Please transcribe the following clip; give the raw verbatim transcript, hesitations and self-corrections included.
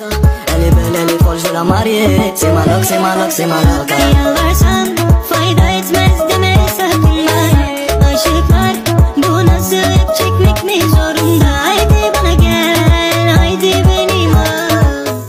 Elle est belle, elle est folle, je la marier. C'est ma loc, c'est ma loc, c'est ma loc. Yalvarsan fayda etmez.